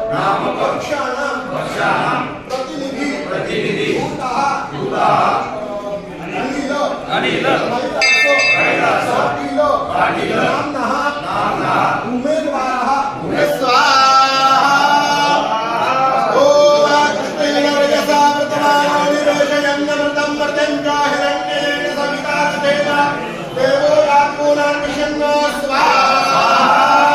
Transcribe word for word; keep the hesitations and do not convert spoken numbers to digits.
नाम भक्षाणां भक्षाणां प्रतिनिधि प्रतिनिधि भूतः भूतः अनिल अनिल कैलासो कैलासो पाटील पाटील नाम्नः नाम्नः उमेदवारः उमेदवारः देवो रात्मोनां कृष्णो स्वाहा